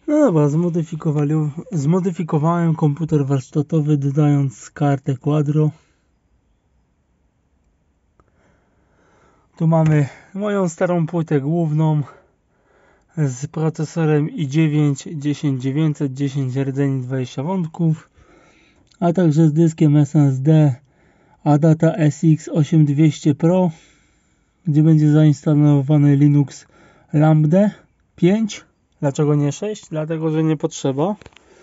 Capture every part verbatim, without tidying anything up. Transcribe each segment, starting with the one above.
No dobra, zmodyfikowali, zmodyfikowałem komputer warsztatowy, dodając kartę Quadro. Tu mamy moją starą płytę główną z procesorem i dziewięć dziesięć dziewięćset, dziesięć rdzeni, dwadzieścia wątków, a także z dyskiem S S D Adata S X osiem dwieście Pro, gdzie będzie zainstalowany Linux Lambda pięć. Dlaczego nie sześć? Dlatego, że nie potrzeba.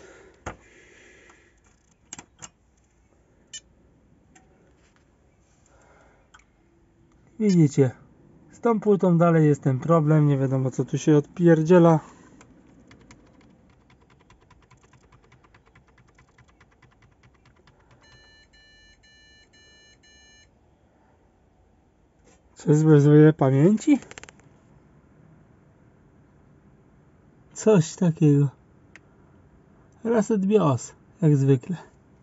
Widzicie, z tą płytą dalej jest ten problem, nie wiadomo co tu się odpierdziela. Czyżby złe pamięci? Coś takiego. Reset BIOS, jak zwykle.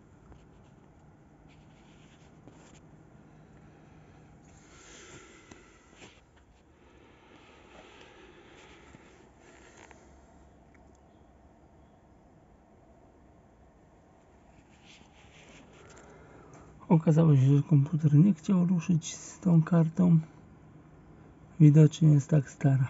Okazało się, że komputer nie chciał ruszyć z tą kartą. Widocznie jest tak stara.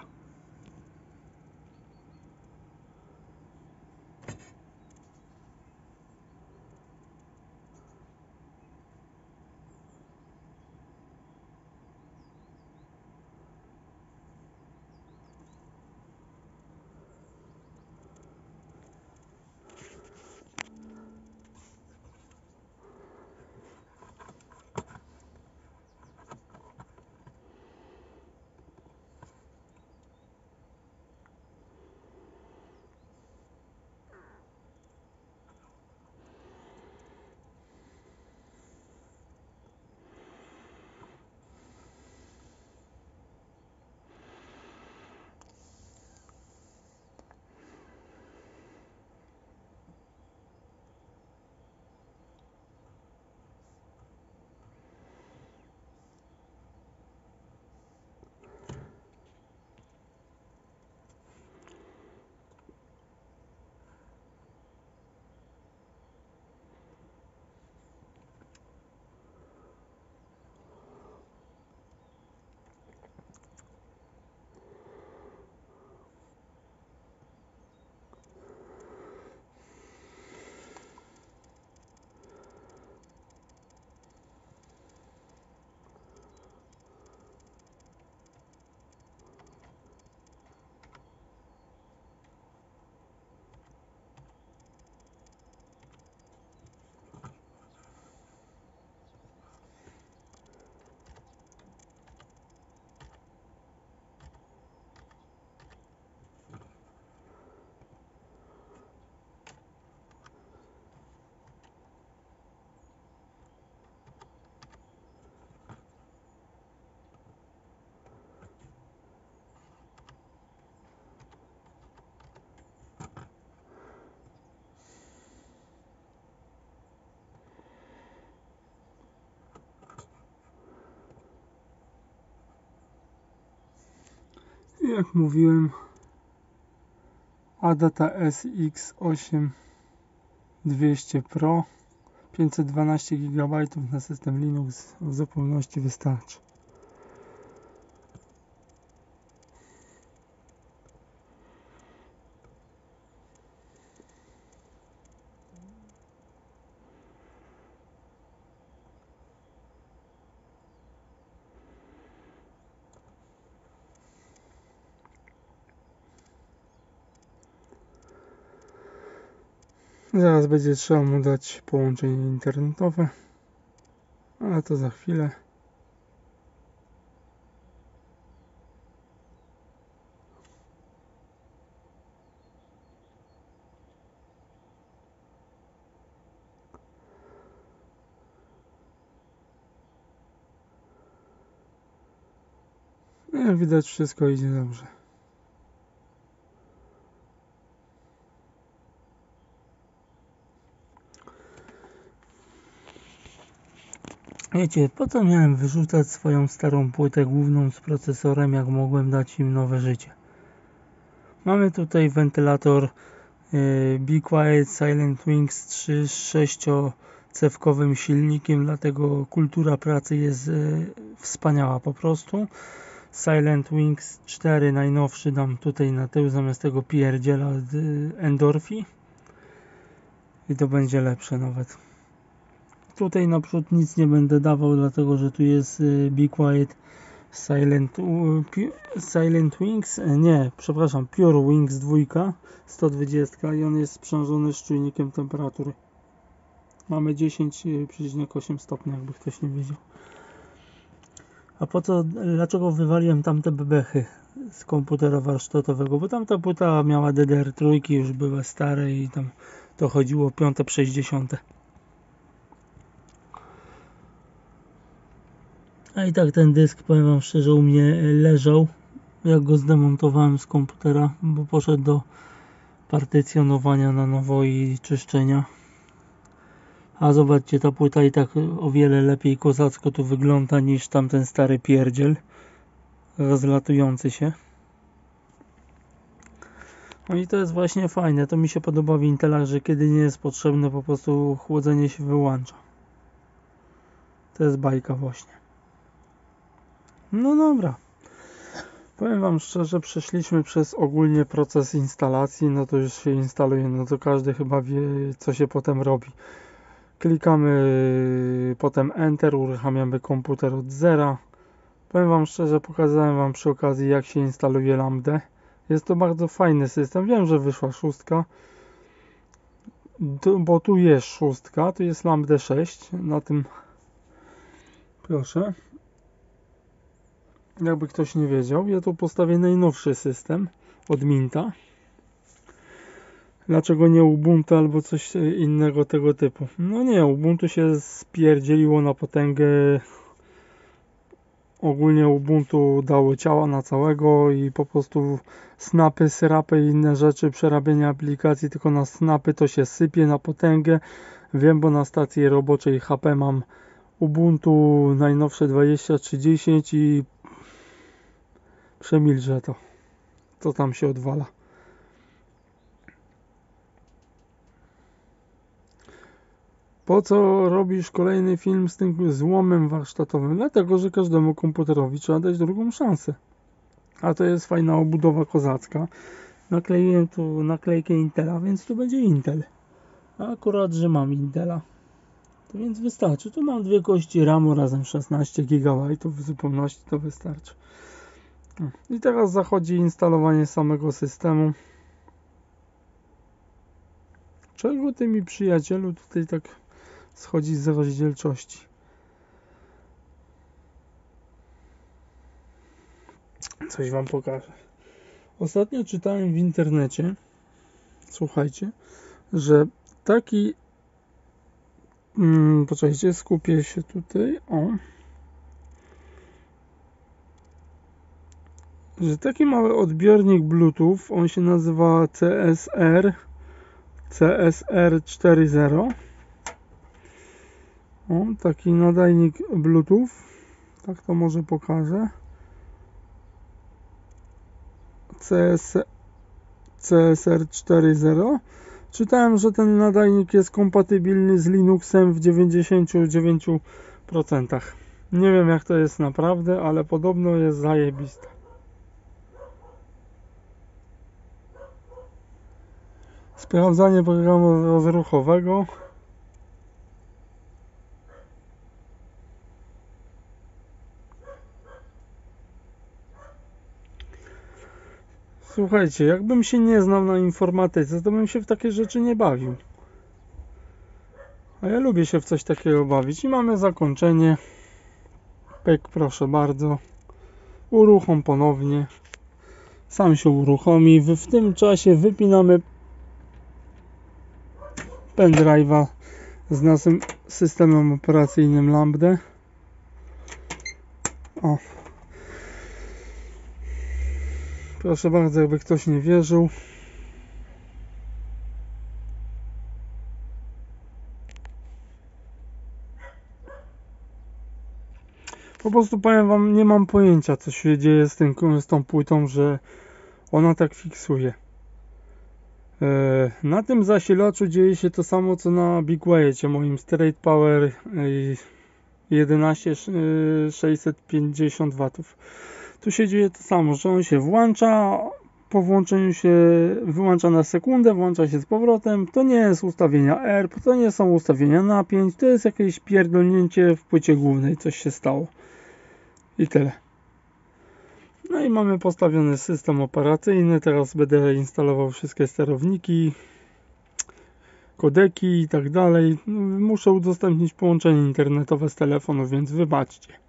Jak mówiłem, Adata S X osiem dwieście Pro, pięćset dwanaście gigabajtów na system Linux w zupełności wystarczy. Zaraz będzie trzeba mu dać połączenie internetowe, ale to za chwilę. Jak widać, wszystko idzie dobrze. Wiecie, po co miałem wyrzucać swoją starą płytę główną z procesorem, jak mogłem dać im nowe życie? Mamy tutaj wentylator Be Quiet Silent Wings trzy z sześciocewkowym silnikiem, dlatego kultura pracy jest wspaniała po prostu. Silent Wings cztery najnowszy dam tutaj na tył zamiast tego pierdziela z Endorphi i to będzie lepsze nawet. Tutaj naprzód nic nie będę dawał, dlatego że tu jest Be Quiet Silent, Silent Wings, nie, przepraszam, Pure Wings dwa sto dwadzieścia i on jest sprzężony z czujnikiem temperatury. Mamy dziesięć przecinek osiem stopni, jakby ktoś nie wiedział. A po co, dlaczego wywaliłem tamte bebechy z komputera warsztatowego? Bo tamta płyta miała D D R trzy, już były stare i tam to chodziło piąte sześćdziesiąte. A i tak ten dysk, powiem wam szczerze, u mnie leżał, jak go zdemontowałem z komputera, bo poszedł do partycjonowania na nowo i czyszczenia. A zobaczcie, ta płyta i tak o wiele lepiej kozacko tu wygląda niż tamten stary pierdziel rozlatujący się. No i to jest właśnie fajne, to mi się podoba w Intelach, że kiedy nie jest potrzebne, po prostu chłodzenie się wyłącza. To jest bajka właśnie. No dobra. Powiem wam szczerze, przeszliśmy przez ogólnie proces instalacji, no to już się instaluje, no to każdy chyba wie, co się potem robi. Klikamy potem Enter, uruchamiamy komputer od zera. Powiem wam szczerze, pokazałem wam przy okazji, jak się instaluje Lambdę. Jest to bardzo fajny system. Wiem, że wyszła szóstka, bo tu jest szóstka, tu jest Lambda sześć, na tym proszę. Jakby ktoś nie wiedział, ja tu postawię najnowszy system od Minta. Dlaczego nie Ubuntu albo coś innego tego typu? No nie, Ubuntu się spierdzieliło na potęgę. Ogólnie Ubuntu dało ciała na całego i po prostu snapy, syrapy i inne rzeczy, przerabianie aplikacji tylko na snapy to się sypie na potęgę. Wiem, bo na stacji roboczej H P mam Ubuntu najnowsze dwadzieścia trzy dziesięć i przemilczę to, co tam się odwala. Po co robisz kolejny film z tym złomem warsztatowym? Dlatego, że każdemu komputerowi trzeba dać drugą szansę. A to jest fajna obudowa kozacka. Nakleiłem tu naklejkę Intela, więc tu będzie Intel. A akurat, że mam Intela. To więc wystarczy. Tu mam dwie kości ramu razem szesnaście gigabajtów. W zupełności to wystarczy. I teraz zachodzi instalowanie samego systemu. Czego ty mi, przyjacielu, tutaj tak schodzi z rozdzielczości? Coś wam pokażę. Ostatnio czytałem w internecie, słuchajcie, że taki hmm, poczekajcie, skupię się tutaj, o że taki mały odbiornik Bluetooth, on się nazywa C S R C S R cztery zero. O, taki nadajnik Bluetooth, tak to może pokażę. C S R cztery zero. Czytałem, że ten nadajnik jest kompatybilny z Linuxem w dziewięćdziesięciu dziewięciu procentach. Nie wiem, jak to jest naprawdę, ale podobno jest zajebiste. Sprawdzanie programu rozruchowego. Słuchajcie, jakbym się nie znał na informatyce, to bym się w takie rzeczy nie bawił. A ja lubię się w coś takiego bawić. I mamy zakończenie. Pyk, proszę bardzo. Uruchom ponownie. Sam się uruchomi. W tym czasie wypinamy pendrive'a z naszym systemem operacyjnym Lambda. O. Proszę bardzo, jakby ktoś nie wierzył. Po prostu powiem wam, nie mam pojęcia, co się dzieje z, tym, z tą płytą, że ona tak fiksuje. Na tym zasilaczu dzieje się to samo co na Big Wire, moim Straight Power jedenaście tysięcy sześćset pięćdziesiąt watów. Tu się dzieje to samo, że on się włącza, po włączeniu się wyłącza na sekundę, włącza się z powrotem. To nie jest ustawienia E R P, to nie są ustawienia napięć, to jest jakieś pierdolnięcie w płycie głównej, coś się stało. I tyle. No i mamy postawiony system operacyjny, teraz będę instalował wszystkie sterowniki, kodeki i tak dalej. Muszę udostępnić połączenie internetowe z telefonu, więc wybaczcie.